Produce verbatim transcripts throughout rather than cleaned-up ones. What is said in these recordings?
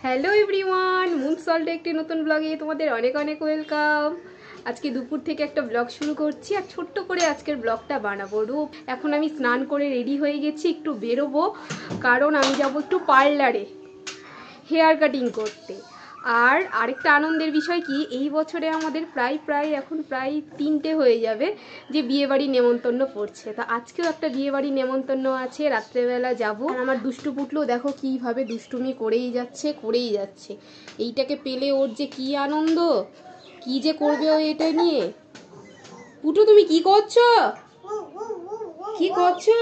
Hello everyone, moon সল্টে একটি নতুন ব্লগে তোমাদের অনেক অনেক ওয়েলকাম। আজকে দুপুর থেকে একটা ব্লগ শুরু করছি আর ছোট্ট করে আজকের ব্লগটা বানাবো। রূপ এখন আমি স্নান করে রেডি হয়ে গেছি, একটু বেরোবো কারণ আমি যাব একটু পার্লারে হেয়ার কাটিং করতে। আর আরেকটা আনন্দের বিষয় কি, এই বছরে আমাদের প্রায় প্রায় এখন প্রায় তিনটে হয়ে যাবে যে বিয়েবাড়ি নেমন্তন্ন পড়ছে। তা আজকেও একটা বিয়েবাড়ি নেমন্তন্ন আছে, রাত্রেবেলা যাব। আর আমার দুষ্টু পুটলু দেখো কীভাবে দুষ্টুমি করেই যাচ্ছে করেই যাচ্ছে এইটাকে পেলে ওর যে কি আনন্দ, কি যে করবে ও এটা নিয়ে। পুটু তুমি কি করছো, কি করছো?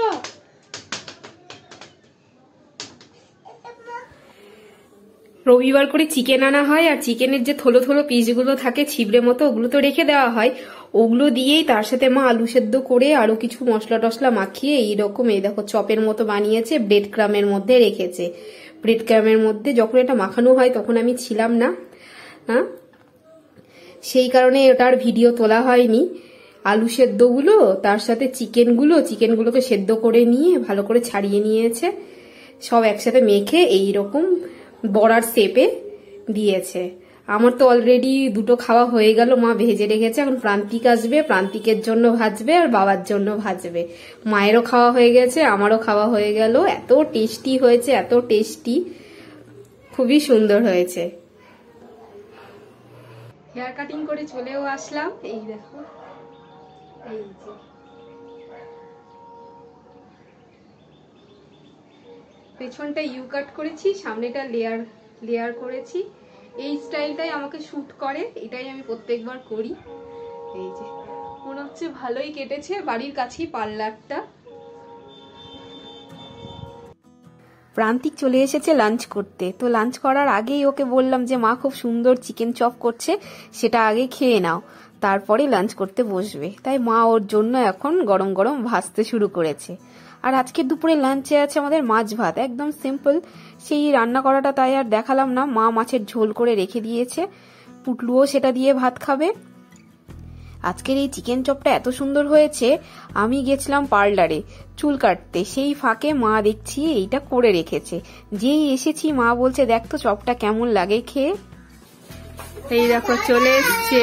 রবিবার করে চিকেন আনা হয় আর চিকেনের যে থলো থলো পিসগুলো থাকে ছিবড়ে মতো, ওগুলো তো রেখে দেওয়া হয়। ওগুলো দিয়েই তার সাথে মা আলু সেদ্ধ করে আরো কিছু মশলা টসলা মাখিয়ে এইরকম এই দেখো চপের মতো বানিয়েছে, ব্রেড ক্রামের মধ্যে রেখেছে। ব্রেড ক্রামের মধ্যে যখন এটা মাখানো হয় তখন আমি ছিলাম না, হ্যাঁ, সেই কারণে ওটার ভিডিও তোলা হয়নি। আলু সেদ্ধগুলো তার সাথে চিকেনগুলো চিকেনগুলোকে সেদ্ধ করে নিয়ে ভালো করে ছাড়িয়ে নিয়েছে, সব একসাথে মেখে এইরকম বড়ার শেপে দিয়েছে। আমার তো অলরেডি দুটো খাওয়া হয়ে গেল, মা ভেজে রেখেছে। এখন প্রান্তিক আসবে, প্রান্তিকের জন্য ভাজবে আর বাবার জন্য ভাজবে। মায়েরও খাওয়া হয়ে গেছে, আমারও খাওয়া হয়ে গেল। এত টেস্টি হয়েছে, এত টেস্টি, খুবই সুন্দর হয়েছে। হেয়ার কাটিং করে চলেও আসলাম, এই দেখো এই যে পেছনটা ইউ কাট করেছি, সামনেটা লেয়ার লেয়ার করেছি। এই স্টাইলটাই আমাকে শুট করে, এটাই আমি প্রত্যেকবার করি। এই যে মনে হচ্ছে ভালোই কেটেছে, বাড়ির কাছেই পার্লারটা। প্রান্তিক চলে এসেছে লাঞ্চ করতে, তো লাঞ্চ করার আগেই ওকে বললাম যে মা খুব সুন্দর চিকেন চপ করছে, সেটা আগে খেয়ে নাও, তারপরে লাঞ্চ করতে বসবে। তাই মা ওর জন্য এখন গরম গরম ভাজতে শুরু করেছে। আর আজকের দুপুরে লাঞ্চে আছে আমাদের মাছ ভাত, একদম সিম্পল। সেই রান্না করাটা তাই আর দেখালাম না, মা মাছের ঝোল করে রেখে দিয়েছে, পুটলুও সেটা দিয়ে ভাত খাবে। আজকের এই চিকেন চপটা এত সুন্দর হয়েছে, আমি গেছিলাম পার্লারে চুল কাটতে, সেই ফাঁকে মা দেখছি এইটা করে রেখেছে। যেই এসেছি মা বলছে দেখ তো চপটা কেমন লাগে খেয়ে। এই দেখো চলে এসছে,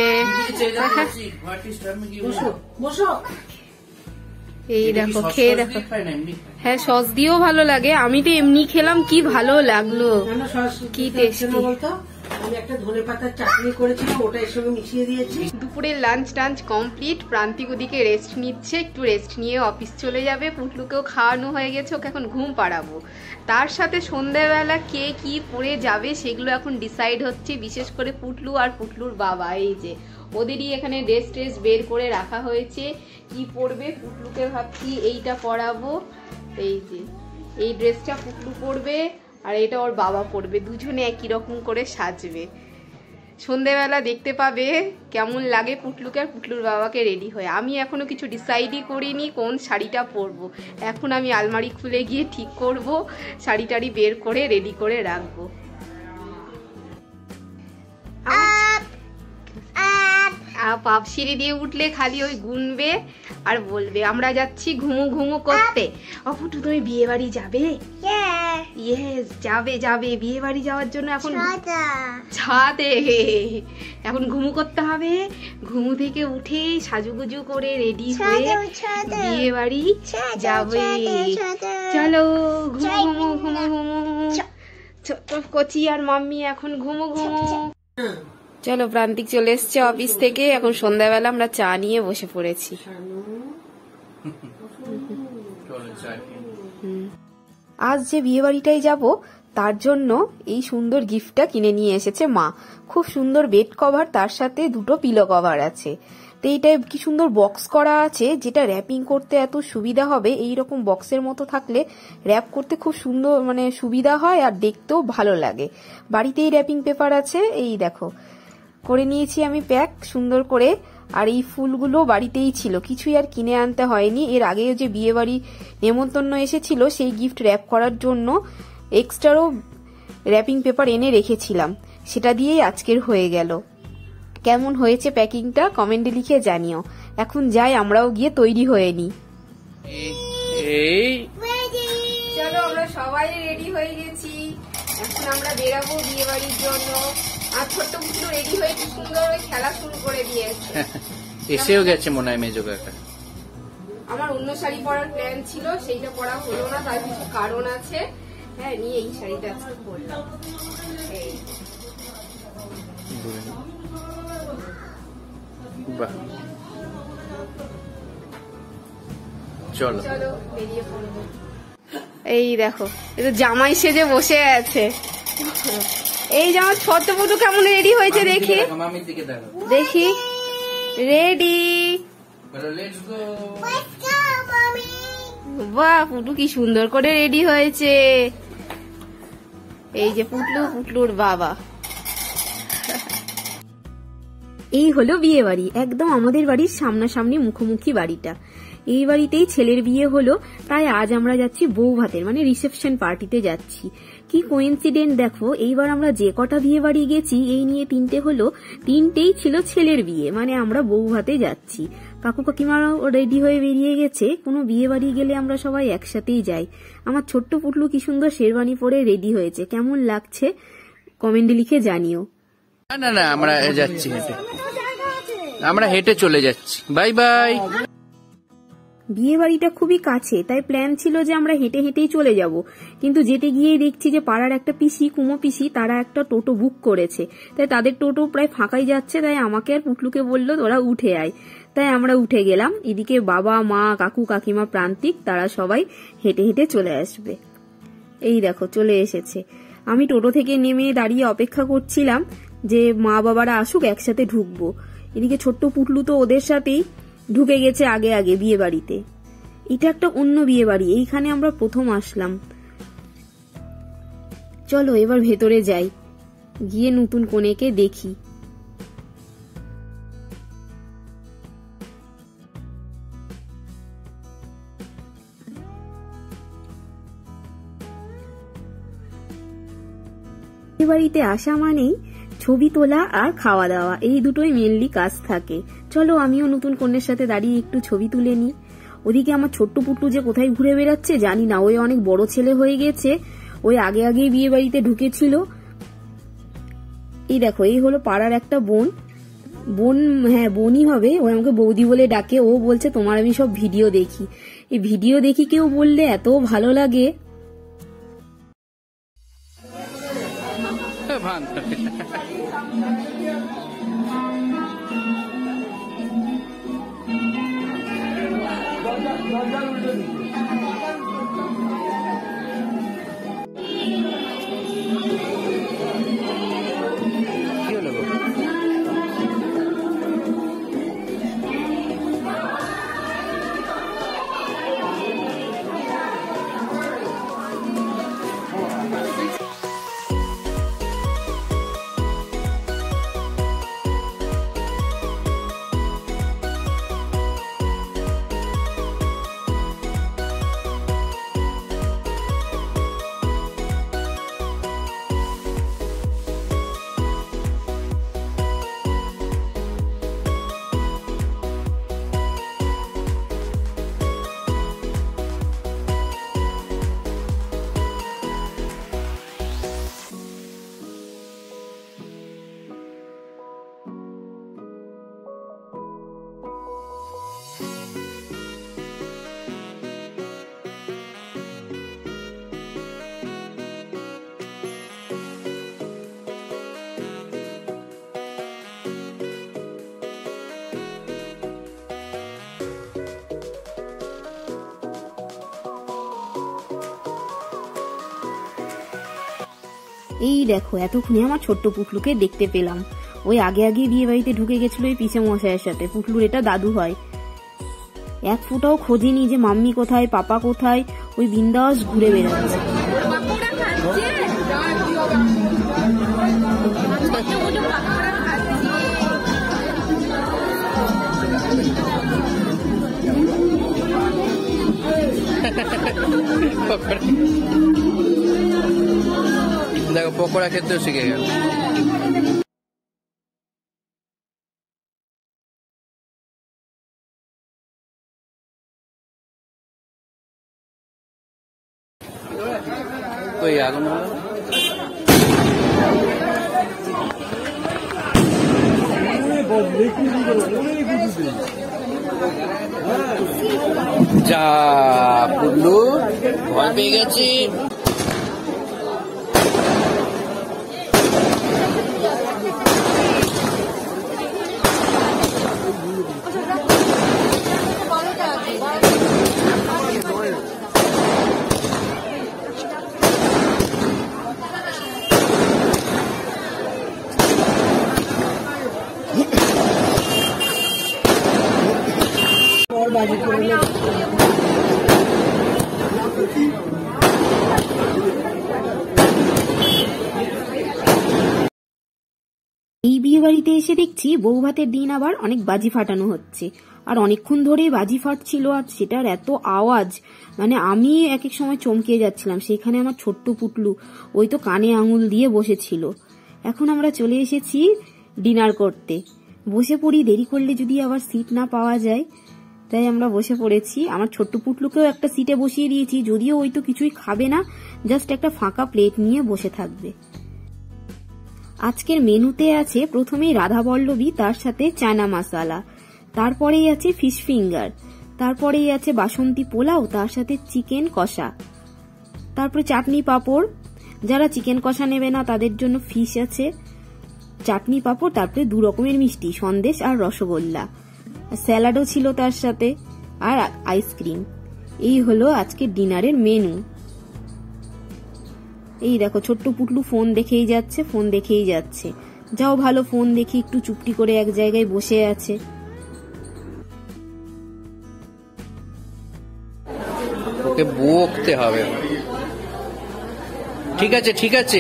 এই দেখো খেয়ে দেখো। হ্যাঁ সস দিয়েও ভালো লাগে, আমি তো এমনি খেলাম, কি ভালো লাগলো, কি টেস্টি। আমি একটা ধনেপাতার চাটনি করেছিলাম, ওটা এর সঙ্গে মিশিয়ে দিয়েছি। দুপুরের লাঞ্চ টাঞ্চ কমপ্লিট, প্রান্তিক ওদিকে রেস্ট নিচ্ছে, একটু রেস্ট নিয়ে অফিস চলে যাবে। পুটলুকেও খাওয়ানো হয়ে গেছে, ওকে এখন ঘুম পাড়াবো। তার সাথে সন্ধ্যাবেলা কে কি পরে যাবে সেগুলো এখন ডিসাইড হচ্ছে, বিশেষ করে পুটলু আর পুটলুর বাবা। এই যে ওদেরই এখানে ড্রেস ট্রেস বের করে রাখা হয়েছে, কি পরবে। পুটলুকে ভাবছি এইটা পরাবো, এই যে এই ড্রেসটা পুটলু পরবে আর এটা ওর বাবা পরবে, দুজনে একই রকম করে সাজবে। সন্ধেবেলা দেখতে পাবে কেমন লাগে পুটলুকে আর পুটলুর বাবাকে রেডি হয়ে। আমি এখনো কিছু ডিসাইডই করিনি কোন শাড়িটা পরবো, এখন আমি আলমারি খুলে গিয়ে ঠিক করব, শাড়ি টাড়ি বের করে রেডি করে রাখবো। পাপ সিঁড়ি দিয়ে উঠলে খালি ওই গুনবে আর বলবে আমরা যাচ্ছি ঘুমু ঘুমু করতে। অপুটু তুমি বিয়ে বাড়ি যাবে? ইয়েস যাবে যাবে, বিয়ে বাড়ি যাওয়ার জন্য এখন ছাদে এখন ঘুমু করতে হবে। ঘুমু থেকে উঠে সাজুগুজু করে রেডি হয়ে বিয়ে বাড়ি যাবে। চলো ঘুমু ঘুমু ঘুমু, ছোট কচি আর মাম্মি এখন ঘুমু ঘুমু। চলো প্রান্তিক চলে এসছে অফিস থেকে, এখন সন্ধ্যাবেলা আমরা চা নিয়ে বসে পড়েছি। আজ যে বিয়ে বাড়িটাই যাবো তার জন্য এই সুন্দর গিফটটা কিনে নিয়ে এসেছে মা। খুব সুন্দর বেড কভার, তার সাথে দুটো পিলো কভার আছে। তো এইটা কি সুন্দর বক্স করা আছে, যেটা র্যাপিং করতে এত সুবিধা হবে। এইরকম বক্সের মতো থাকলে র্যাপ করতে খুব সুন্দর মানে সুবিধা হয় আর দেখতেও ভালো লাগে। বাড়িতেই র্যাপিং পেপার আছে, এই দেখো করে নিয়েছি আমি প্যাক সুন্দর করে। আর এই ফুলগুলো বাড়িতেই ছিল, কিছুই আর কিনে আনতে হয়নি। এর আগে যে বিয়ে বাড়ি নেমন্তন্ন এসেছিল সেই গিফট র্যাপ করার জন্য এক্সট্রারও র্যাপিং পেপার এনে রেখেছিলাম, সেটা দিয়েই আজকের হয়ে গেল। কেমন হয়েছে প্যাকিংটা কমেন্টে লিখে জানিও। এখন যাই আমরাও গিয়ে তৈরি হয়ে নিই। চলো আমরা সবাই রেডি হয়ে গেছি, এখন আমরা বেরাবো বিয়ে বাড়ির জন্য। আর ছোট্ট পুটলু রেডি হয়ে কি সুন্দর ওই খেলা শুরু করে দিয়েছে। এসেও গেছে মনে হয় মেজো কাকা। আমার অন্য শাড়ি পরার প্ল্যান ছিল, সেইটা পরা হলো না, তার কিছু কারণ আছে। হ্যাঁ, নিয়ে এই শাড়িটা আজকে পরলাম। এই বাহ, চলো চলো বেরিয়ে পড়বো। এই দেখো, এই তো জামাই সেজে বসে আছে। এই যে আমার ছোট্ট পুটু কেমন রেডি হয়েছে দেখি মামির দিকে দেখো, দেখি। Ready, let's go. বাহ, পুটু কি সুন্দর করে রেডি হয়েছে। এই যে পুটলু, পুটলুর বাবা। এই হলো বিয়ে বাড়ি, একদম আমাদের বাড়ির সামনাসামনি মুখোমুখি বাড়িটা। এই বাড়িতেই ছেলের বিয়ে হলো, তাই আজ আমরা যাচ্ছি বউ ভাতের মানে রিসেপশন পার্টিতে যাচ্ছি। কি কোইন্সিডেন্ট দেখো, এইবার আমরা যে কটা বিয়ে বাড়ি গেছি এই নিয়ে তিনটে হলো, তিনটেই ছিল ছেলের বিয়ে, মানে আমরা বউ ভাতে যাচ্ছি। কাকু কাকিমারাও রেডি হয়ে বেরিয়ে গেছে। কোনো বিয়ে বাড়ি গেলে আমরা সবাই একসাথেই যাই। আমার ছোট্ট পুটলু কি সুন্দর শেরওয়ানি পরে রেডি হয়েছে, কেমন লাগছে কমেন্টে লিখে জানিও। না না না, আমরা যাচ্ছি হেঁটে, আমরা হেঁটে চলে যাচ্ছি। Bye bye. বিয়ে বাড়িটা খুবই কাছে, তাই প্ল্যান ছিল যে আমরা হেঁটে হেঁটেই চলে যাব, কিন্তু যেতে গিয়েই দেখছি যে পাড়ার একটা পিসি, কুমো পিসি, তারা একটা টোটো বুক করেছে, তাই তাদের টোটো প্রায় ফাঁকাই যাচ্ছে। তাই আমাকে আর পুটলুকে বললো তোরা উঠে আয়, তাই আমরা উঠে গেলাম। এদিকে বাবা মা কাকু কাকিমা প্রান্তিক তারা সবাই হেঁটে হেঁটে চলে আসবে। এই দেখো চলে এসেছে। আমি টোটো থেকে নেমে দাঁড়িয়ে অপেক্ষা করছিলাম যে মা বাবারা আসুক, একসাথে ঢুকবো। এদিকে ছোট্ট পুটলু তো ওদের সাথেই ঢুকে গেছে আগে আগে বিয়ে বাড়িতে। এটা একটা অন্য বিয়ে বাড়ি, এইখানে আমরা প্রথম আসলাম। চলো এবার ভেতরে যাই, গিয়ে নতুন কনেকে দেখি। বিয়ে বাড়িতে আসা মানেই ছবি তোলা আর খাওয়া দাওয়া, এই দুটোই মেনলি কাজ থাকে। চলো আমিও নতুন কন্যার সাথে দাঁড়িয়ে একটু ছবি তুলে নিই। ওদিকে আমার ছোট্ট পুট্টু যে কোথায় ঘুরে বেড়াচ্ছে জানি না, ওই অনেক বড় ছেলে হয়ে গেছে, ওই আগে আগেই বিয়ে বাড়িতে ঢুকেছিল। এই দেখো, এই হলো পাড়ার একটা বোন, বোন হ্যাঁ বোনই হবে, ও আমাকে বৌদি বলে ডাকে। ও বলছে তোমার আমি সব ভিডিও দেখি। এই ভিডিও দেখি কেউ বললে এত ভালো লাগে। এই দেখো, এতক্ষণে আমার ছোট্ট পুটলুকে দেখতে পেলাম। ওই আগে আগে বিয়ে বাড়িতে ঢুকে গেছিল ওই পিসে মশাইয়ের সাথে। পুটলুর এটা দাদু হয়। এক ফুটাও খোঁজেনি যে মাম্মি কোথায়, পাপা কোথায়, ওই বিন্দাস ঘুরে বেড়াচ্ছে। দেখো পকোড়া খেতেও শিখে গেল। ওই আগুন হলো যা পুল্লু ভয় পেয়ে গেছি। এই বিয়ে বাড়িতে এসে দেখছি বউ ভাতের দিন আবার অনেক বাজি ফাটানো হচ্ছে, আর অনেকক্ষণ ধরেই বাজি ফাটছিল, আর সেটার এত আওয়াজ মানে আমি এক এক সময় চমকে যাচ্ছিলাম। সেখানে আমার ছোট্ট পুটলু ওই তো কানে আঙুল দিয়ে বসেছিল। এখন আমরা চলে এসেছি ডিনার করতে, বসে পড়ি, দেরি করলে যদি আবার সিট না পাওয়া যায়, তাই আমরা বসে পড়েছি। আমার ছোট্ট পুটলুকেও একটা সিটে বসিয়ে দিয়েছি, যদিও ওই তো কিছুই খাবে না, জাস্ট একটা ফাঁকা প্লেট নিয়ে বসে থাকবে। আজকের মেনুতে আছে প্রথমেই রাধা বল্লভী, তার সাথে চানা মশালা, তারপরেই আছে ফিশ ফিঙ্গার, তারপরেই আছে বাসন্তী পোলাও, তার সাথে চিকেন কষা, তারপরে চাটনি পাঁপড়, যারা চিকেন কষা নেবে না তাদের জন্য ফিশ আছে, চাটনি পাঁপড়, তারপরে দু রকমের মিষ্টি, সন্দেশ আর রসগোল্লা, স্যালাডও ছিল তার সাথে, আর আইসক্রিম। এই হলো আজকে ডিনারের মেনু। এই দেখো ছোট্ট পুটলু ফোন দেখেই যাচ্ছে, ফোন দেখেই যাচ্ছে। যাও ভালো, ফোন দেখি, একটু চুপটি করে এক জায়গায় বসে আছে। ওকে বকতে হবে। ঠিক আছে ঠিক আছে।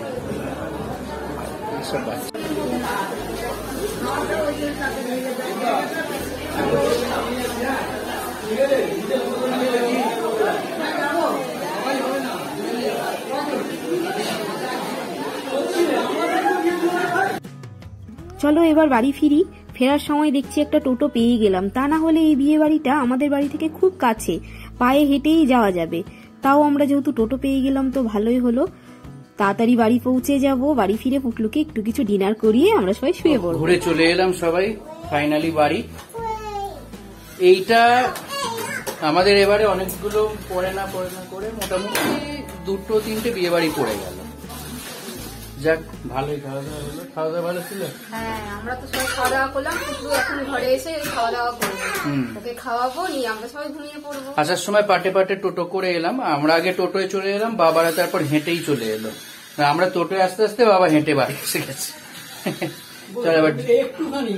চলো এবার বাড়ি ফিরি। ফেরার সময় দেখছি একটা টোটো পেয়ে গেলাম, তা না হলে এই বিয়ে বাড়িটা আমাদের বাড়ি থেকে খুব কাছে, পায়ে হেঁটেই যাওয়া যাবে। তাও আমরা যেহেতু টোটো পেয়ে গেলাম তো ভালোই হলো, তাড়াতাড়ি বাড়ি পৌঁছে যাব। বাড়ি ফিরে পুটলুকে একটু কিছু ডিনার করিয়ে আমরা সবাই শুয়ে পড়ব। ঘুরে চলে এলাম সবাই ফাইনালি বাড়ি। এইটা আমাদের এবারে অনেকগুলো পড়ে না পড়ে না করে মোটামুটি দুটো তিনটে বিয়ে বাড়ি পড়ে গেল। যাক ভালোই খাওয়া দাওয়া হলো। খাওয়া দাওয়া ভালো ছিল? হ্যাঁ, আমরা তো সবাই খাওয়া দাওয়া করলাম, পুটলু এখন ঘরে এসে খাওয়া দাওয়া করবো, ওকে খাওয়াবো, নিয়ে আমরা সবাই ঘুমিয়ে পড়বো। আসার সময় পাটে পাটে টোটো করে এলাম, আমরা আগে টোটোয় চলে এলাম, বাবারা তারপর হেঁটেই চলে এলো। আমরা টোটোয় আস্তে আস্তে বাবা হেঁটে বাড়ি এসে গেছে। চল এবার একটুখানি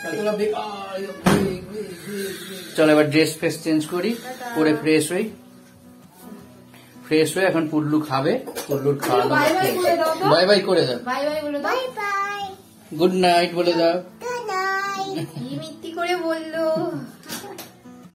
চল এবার ড্রেস ফ্রেস চেঞ্জ করি, করে ফ্রেশ হই। ফ্রেশ হয়ে এখন পুটলু খাবে, পুটলুর খাওয়া দাওয়া বাই বাই করে দাও, বাই বাই বলে দাও, গুড নাইট বলে দাও। কি মিথ্যি করে বললো।